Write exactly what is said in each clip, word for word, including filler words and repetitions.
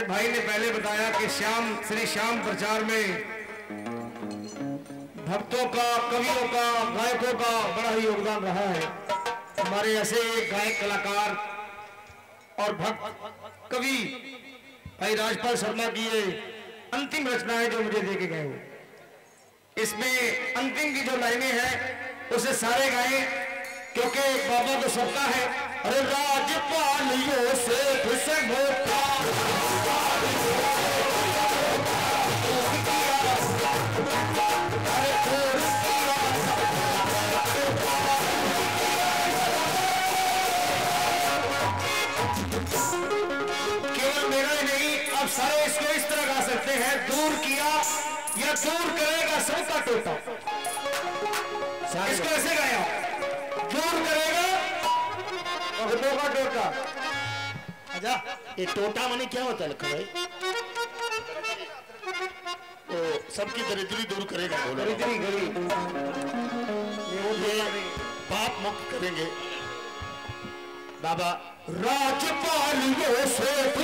भाई ने पहले बताया कि श्याम श्री श्याम प्रचार में भक्तों का, कवियों का, गायकों का बड़ा ही योगदान रहा है। हमारे ऐसे गायक कलाकार और भक्त कवि भाई राजपाल शर्मा की ये अंतिम रचना है जो मुझे दे के गए हो। इसमें अंतिम की जो लाइनें हैं उसे सारे गाएं, क्योंकि बाबा तो सबका है। अरे राजपालियों से से मोटा केवल मेरा ही नहीं, अब सारे इसको इस तरह गा सकते हैं। दूर किया या दूर करेगा सबका टोटा। इसको ऐसे गाया, दूर करेगा का टोटा। अच्छा, ये टोटा माने क्या होता है लखन भाई? तो सबकी दरिद्री दूर करेगा। दरिद्री गरीब ये पाप मुक्त करेंगे बाबा। राजपालियों से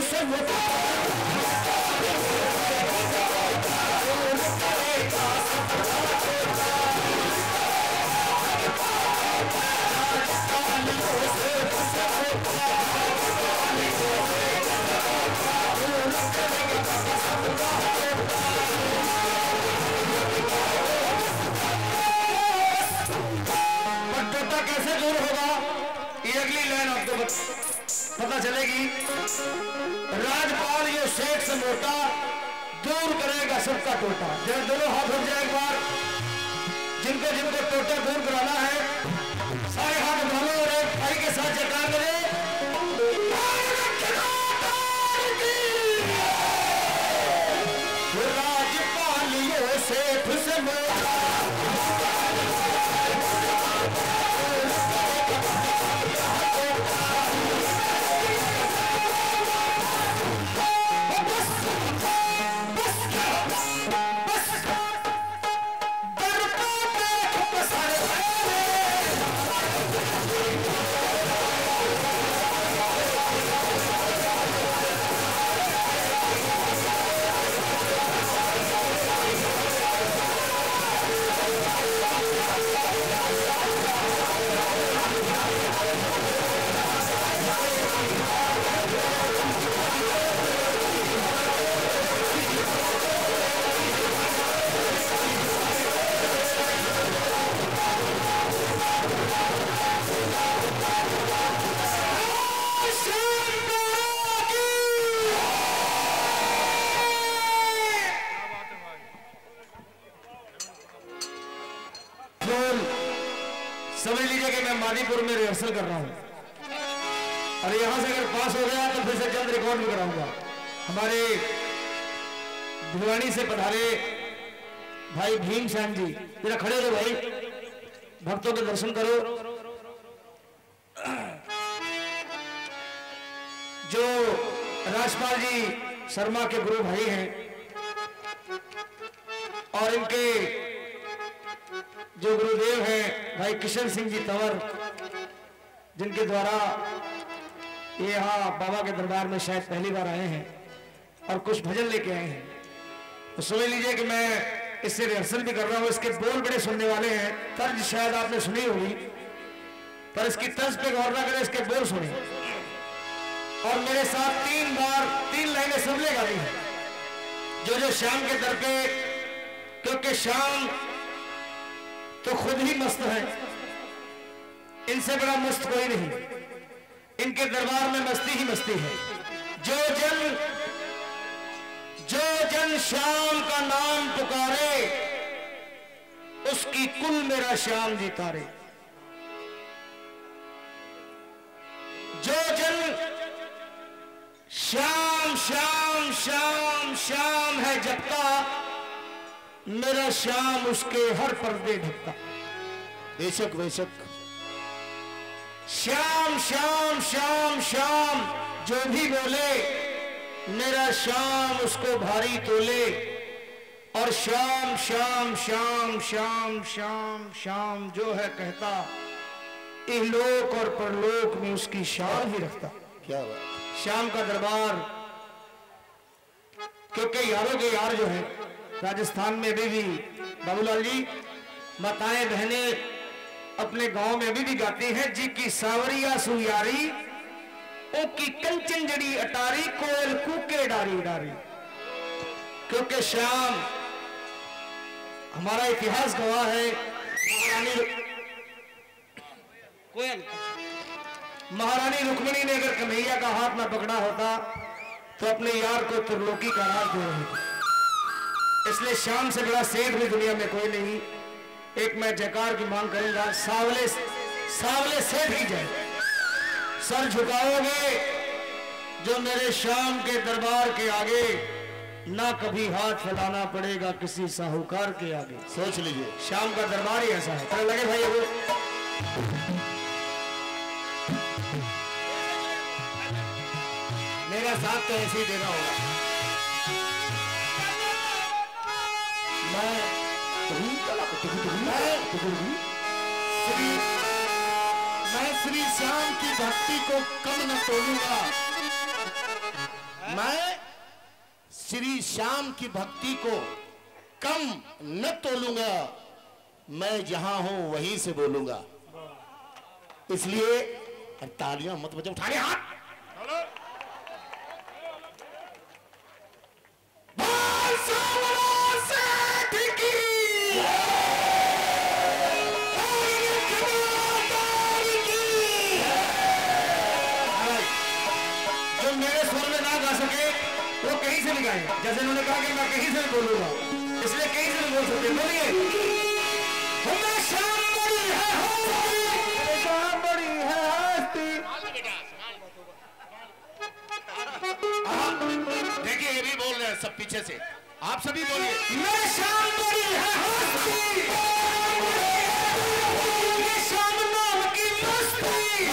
कैसे दूर होगा, ये अगली लाइन आपको पता चलेगी। राजपाल ये शेख से मोटा, दूर करेगा सबका टोटा। जब दोनों हाथ उठ जाए एक बार, जिनको जिनको टोटा दूर कराना है सारे हाथ उठा लो और एक भाई के साथ जयकार करें। राजपालियों शेख से मोटा समझ लीजिए कि मैं मादीपुर में रिहर्सल कर रहा हूं और यहां से अगर पास हो गया तो फिर से जल्द रिकॉर्ड भी कराऊंगा। हमारे भिवानी से पधारे भाई भीम श्याम जी, जरा खड़े हो भाई, भक्तों के दर्शन करो। जो राजपाल जी शर्मा के गुरु भाई हैं और इनके जो गुरुदेव हैं भाई किशन सिंह जी तंवर, जिनके द्वारा ये यहाँ बाबा के दरबार में शायद पहली बार आए हैं और कुछ भजन लेके आए हैं, तो समझ लीजिए कि मैं इससे रिहर्सल भी कर रहा हूँ। इसके बोल बड़े सुनने वाले हैं, तर्ज शायद आपने सुनी होगी, पर इसकी तर्ज पे गौर ना करें, इसके बोल सुने। और मेरे साथ तीन बार तीन लाइनें सबले गाई हैं, जो जो श्याम के दर पे, क्योंकि श्याम तो खुद ही मस्त है, इनसे बड़ा मस्त कोई नहीं, इनके दरबार में मस्ती ही मस्ती है। जो जन जो जन श्याम का नाम पुकारे, उसकी कुल मेरा श्याम जी तारे। जो जन श्याम श्याम श्याम श्याम है जपता, मेरा श्याम उसके हर पर्दे ढकता। बेशक बेशक श्याम श्याम श्याम श्याम जो भी बोले, मेरा श्याम उसको भारी तोले। और श्याम श्याम श्याम श्याम श्याम श्याम जो है कहता, इहलोक और परलोक में उसकी शान ही रखता। क्या बात। श्याम का दरबार क्योंकि यारों के यार जो है राजस्थान में अभी भी बाबूलाल जी माताएं बहनें अपने गांव में अभी भी गाती हैं जी की सावरिया सुयारी ओ की कंचन जड़ी अटारी कोयल कूके डारी डारी। क्योंकि श्याम हमारा इतिहास गवाह है महारानी कोयल महारानी रुक्मिणी ने अगर कन्हैया का हाथ ना पकड़ा होता तो अपने यार को त्रिलोकी का राज दे रही थी। इसलिए श्याम से बड़ा सेठ भी दुनिया में कोई नहीं। एक मैं जयकार की मांग करूंगा, सावले सावले सेठ ही जय। सर झुकाओगे जो मेरे श्याम के दरबार के आगे, ना कभी हाथ फैलाना पड़ेगा किसी साहूकार के आगे। सोच लीजिए, श्याम का दरबार ही ऐसा है। तो लगे भाई वो मेरा साथ तो ऐसे ही देना होगा। मैं मैं श्री मैं श्री श्याम की भक्ति को कम न तोलूंगा। मैं श्री श्याम की भक्ति को कम न तोलूंगा। मैं जहां हूं वहीं से बोलूंगा। इसलिए तालियां मत बजाओ, उठाने हाथ। जैसे उन्होंने कहा कि मैं कहीं से भी बोलूंगा, इसलिए कहीं से भी बोल सकते। बोलिए शाम बड़ी है हस्ती, शाम बड़ी है हस्ती। देखिए ये भी बोल रहे हैं सब पीछे से, आप सभी बोलिए। मैं शाम बड़ी है हस्ती, ये शाम नाम की मस्ती,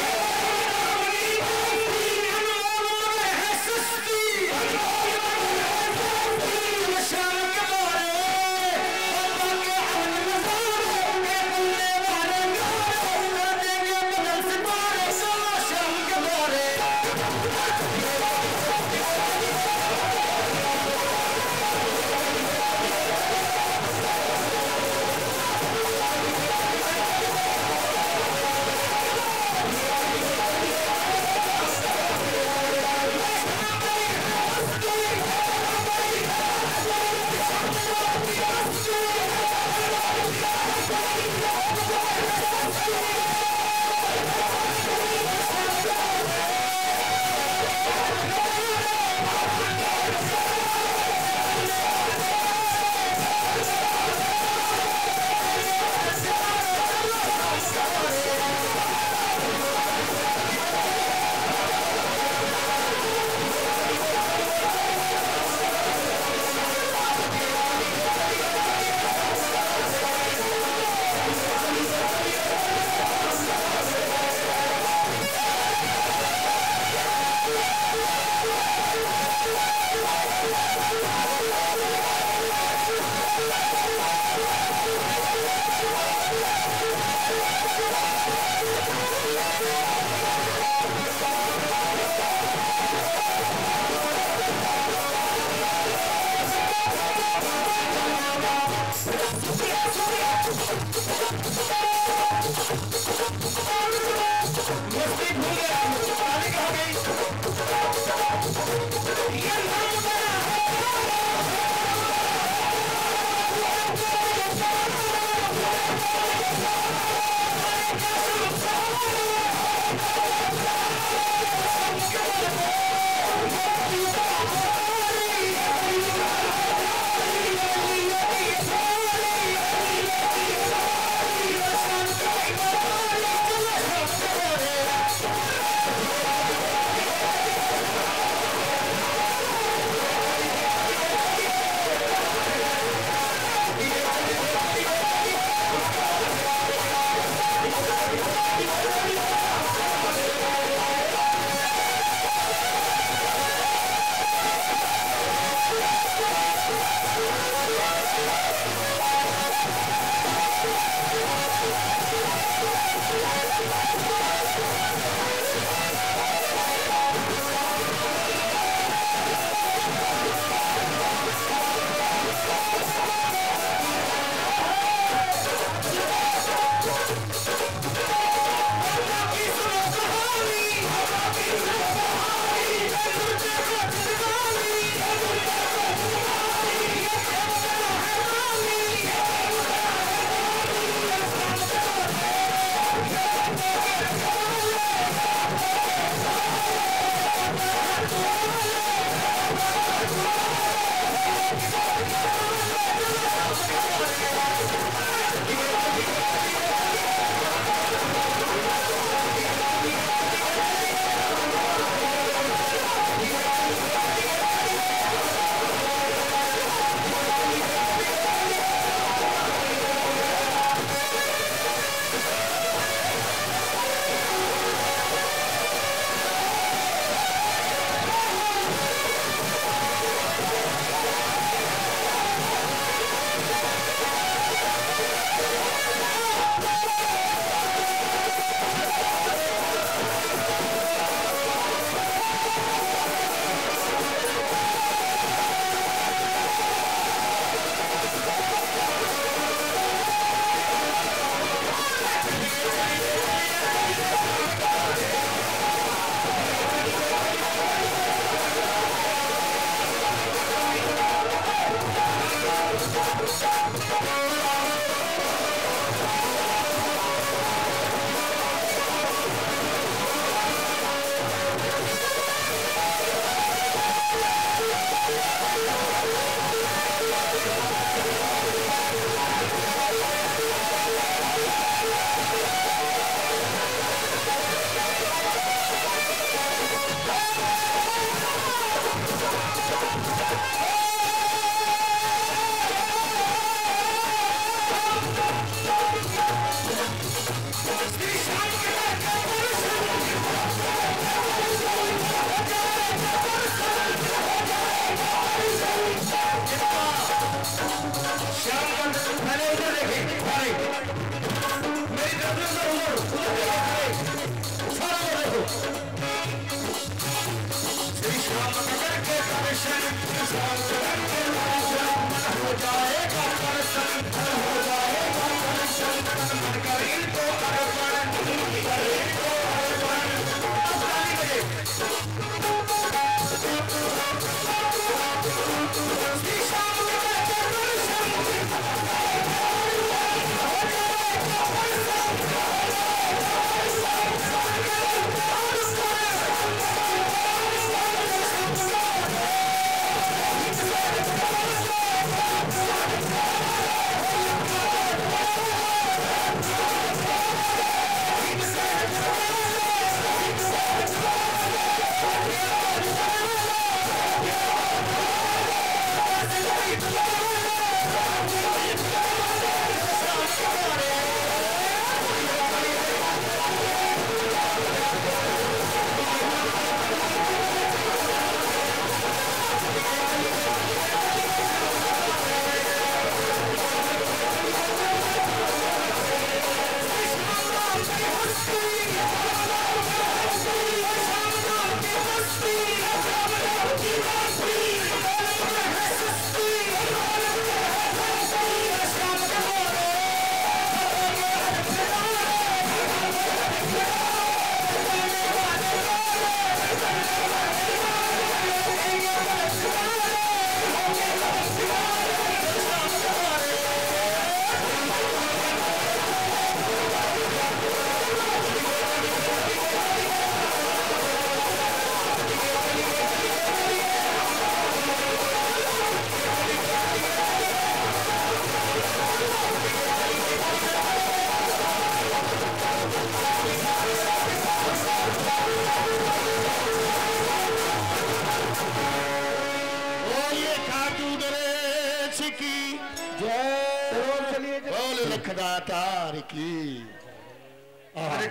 दातार की। अरे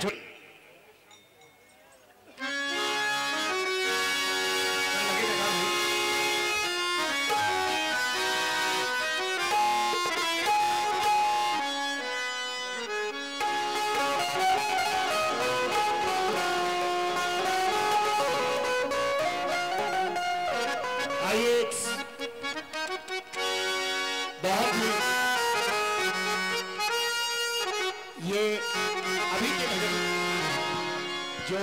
बहुत ही ये अभी के भजन जो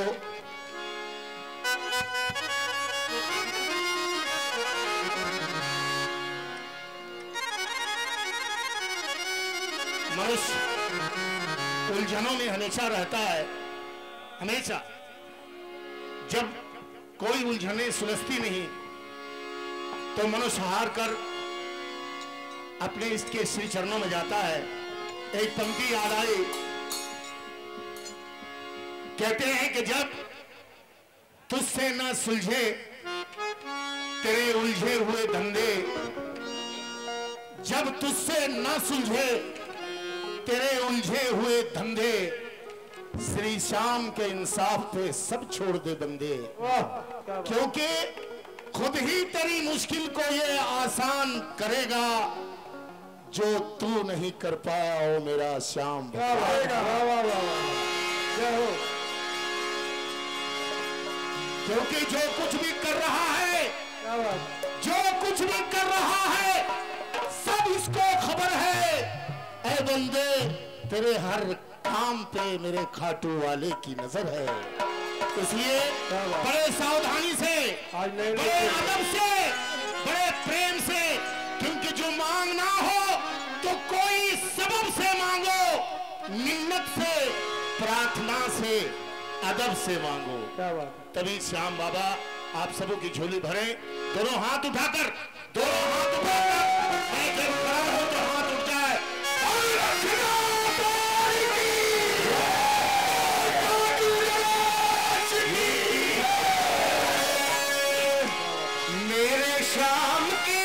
मनुष्य उलझनों में हमेशा रहता है, हमेशा जब कोई उलझने सुलझती नहीं तो मनुष्य हार कर अपने इसके श्री चरणों में जाता है। एक पंक्ति याद आई, कहते हैं कि जब तुझसे ना सुलझे तेरे उलझे हुए धंधे, जब तुझसे ना सुलझे तेरे उलझे हुए धंधे, श्री श्याम के इंसाफ पे सब छोड़ दे बंदे, क्योंकि खुद ही तेरी मुश्किल को ये आसान करेगा जो तू नहीं कर पाया ओ मेरा श्याम। क्योंकि जो कुछ भी कर रहा है, जो कुछ भी कर रहा है सब इसको खबर है। ऐ बंदे तेरे हर काम पे मेरे खाटू वाले की नजर है, इसलिए बड़े सावधानी से, बड़े अदब से, बड़े प्रेम से, क्योंकि जो मांगना हो तो कोई सबब से मांगो, मिन्नत से, प्रार्थना से, अदब से मांगो, तभी श्याम बाबा आप सबों की झोली भरे। दोनों हाथ उठाकर, दोनों हाथ उठाकर, मैं जब खड़ा हो तो हाथ उठ जाए। मेरे श्याम की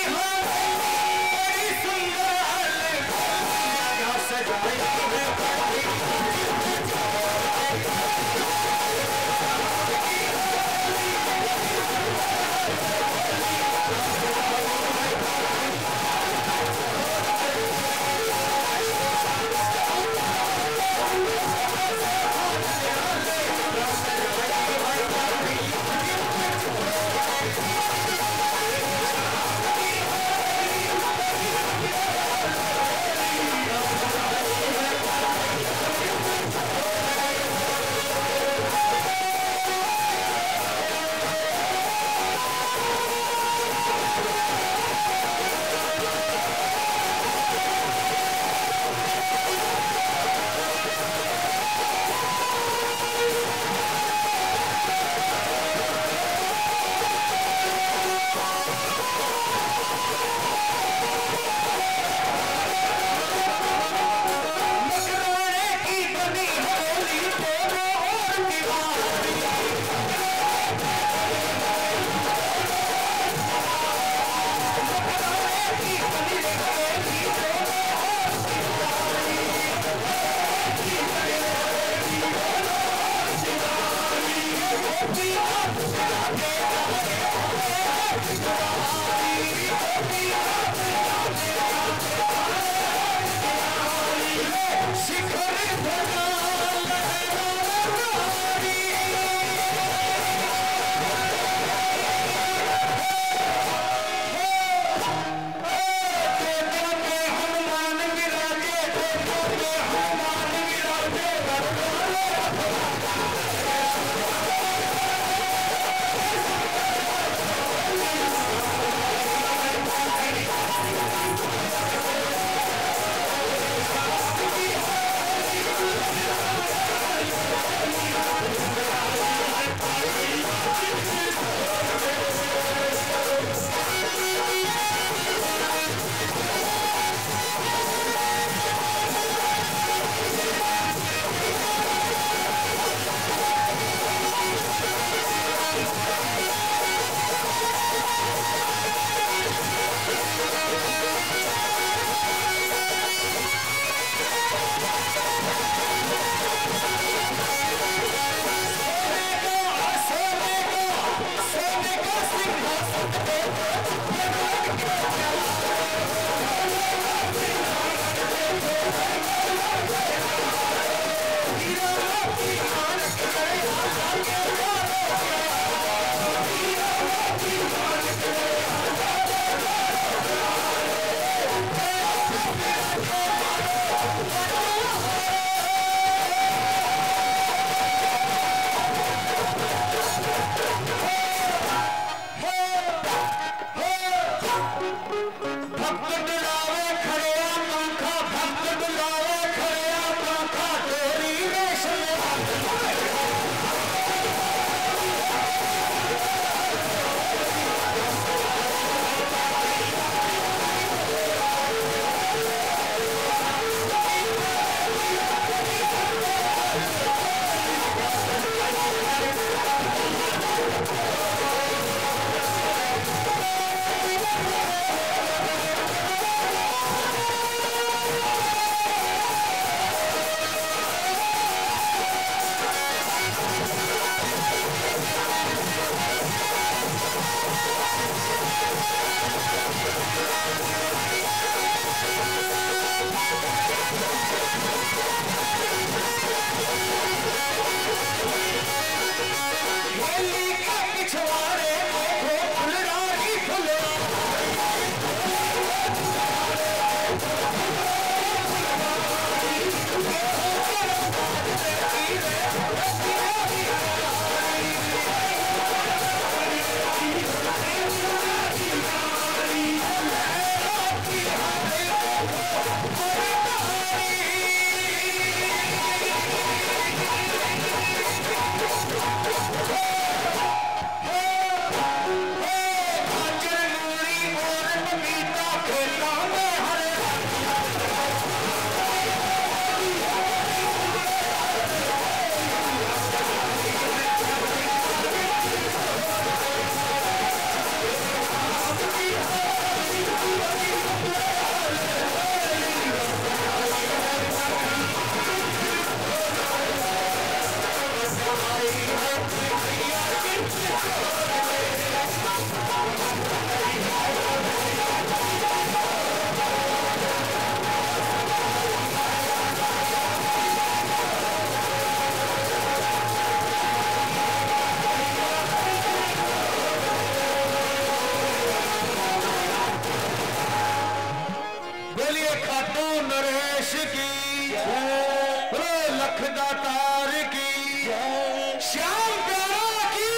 लख दातार की, श्याम प्यारा की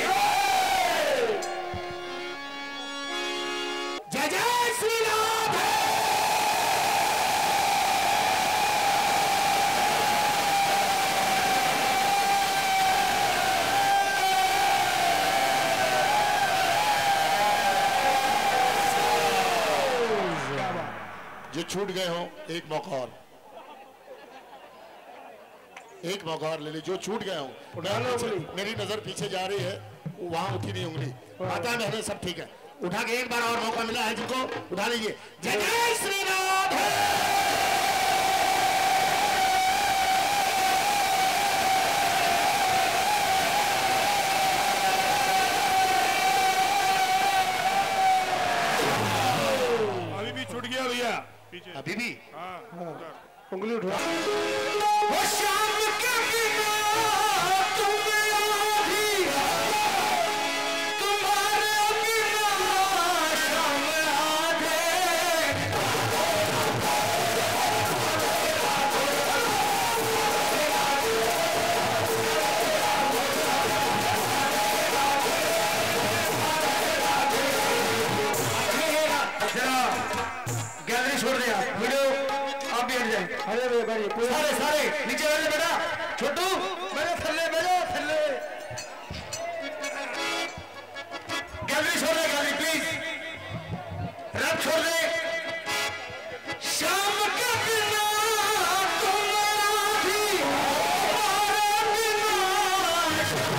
जय जय श्री राम। जो छूट गए हो एक मौका और, एक मौका और ले ली। जो छूट गए हो, मेरी नजर पीछे जा रही है, वहां उठी नहीं उंगली, माता बहने सब ठीक है। उठा के एक बार और मौका मिला है जिनको, उठा लीजिए। जय जय श्री राम। अभी भी छूट गया भैया पीछे, अभी भी उंगली उठवा। श्याम के बिना तुम आधी, तुम्हारे बिना श्याम आधे। गैलरी छोड़ दे आप, वीडियो आप भी हट जाए। अरे बेटा सारे सारे नीचे बैठो बेटा, छोटू बैठो थल्ले, बैठो थल्ले। गैलरी छोड़ दे, गैलरी प्लीज, रब छोड़ दे। श्याम के बिना तुम आधी, तुम्हारे बिना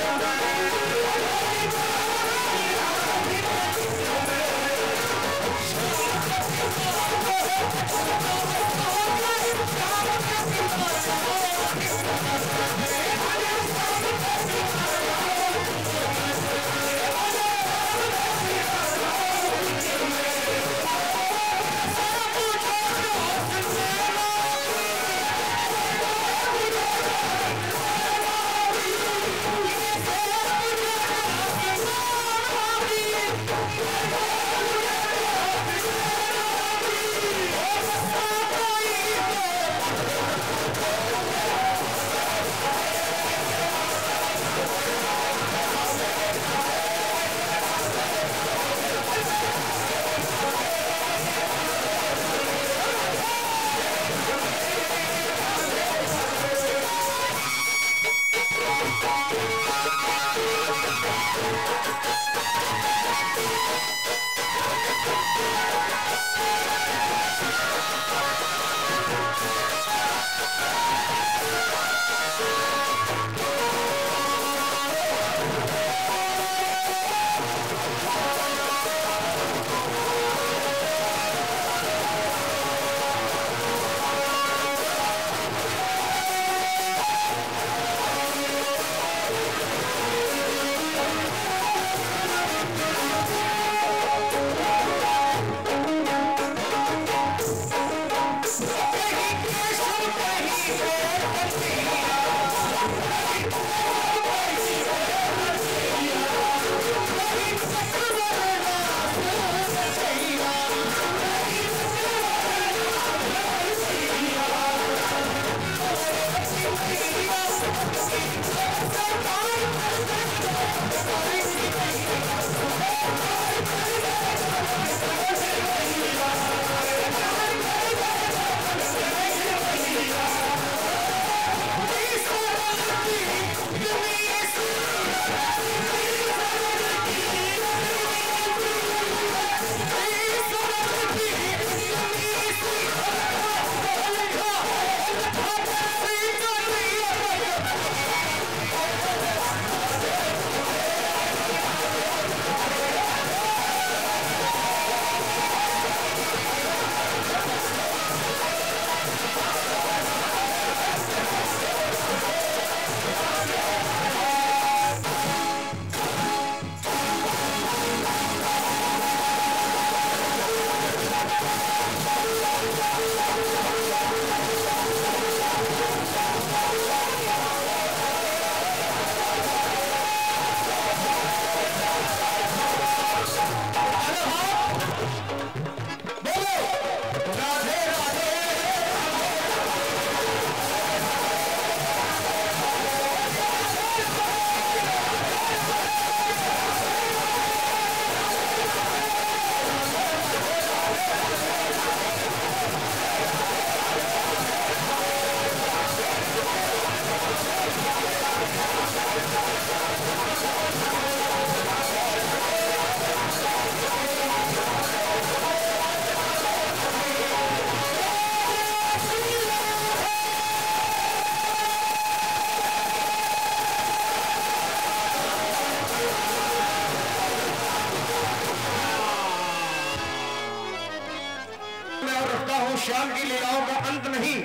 श्याम की लीलाओं का अंत नहीं।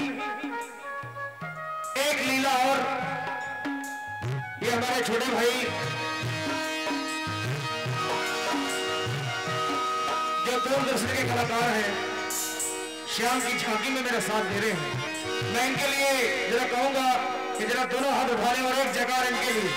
एक लीला और, ये हमारे छोटे भाई जो दूरदर्शन के कलाकार हैं, श्याम की झांकी में मेरा साथ दे रहे हैं। मैं इनके लिए जरा कहूंगा कि जरा दोनों हाथ उठा लें और एक जगह इनके लिए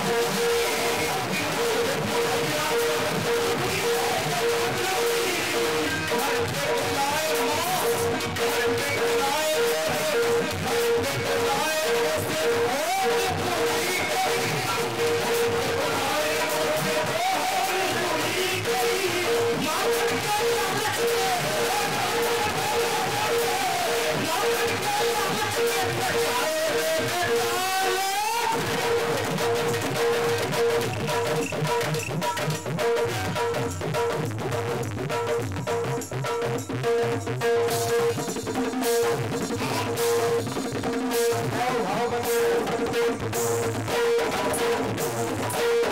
भाव भाव बने